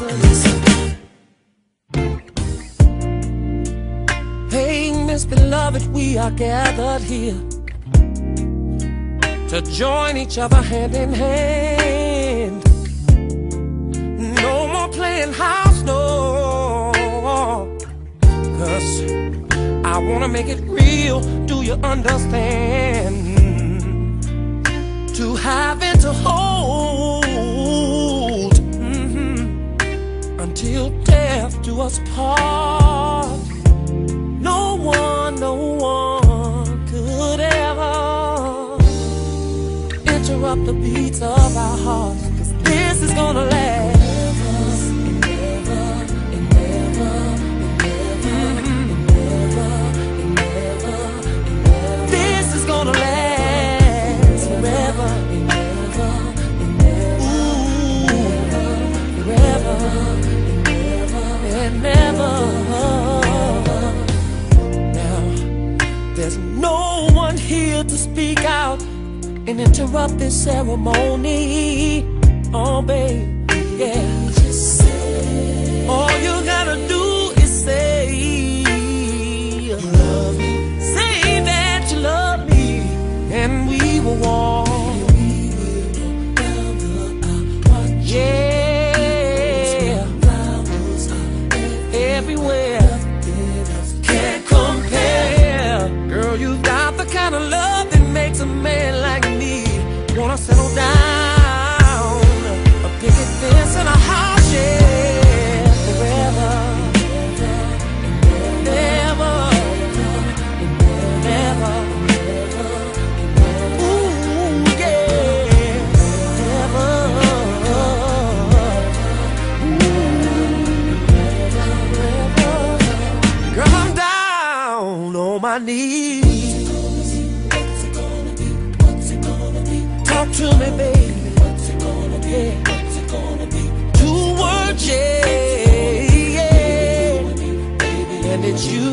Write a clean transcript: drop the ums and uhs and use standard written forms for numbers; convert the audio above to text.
Hey, Miss Beloved, we are gathered here to join each other hand in hand. No more playing house, no, 'cause I wanna make it real, do you understand? To have and to hold, until death do us part. No one could ever interrupt the beats of our hearts, 'cause this is gonna last. This is gonna last forever. Forever and never. Now, there's no one here to speak out and interrupt this ceremony. Oh, baby, yeah. Just say, all you gotta do is say you love me. Say that you love me, and we will walk. Yeah, everywhere. Can't compare. Girl, you got the kind of love that makes a man like me wanna settle down, a picket fence and a house, yeah, forever, never, never, ooh, yeah, never, girl, I'm down on my knees. Talk to me, baby. What's it gonna be? What's it gonna be? 2 words, yeah, yeah. And it's you.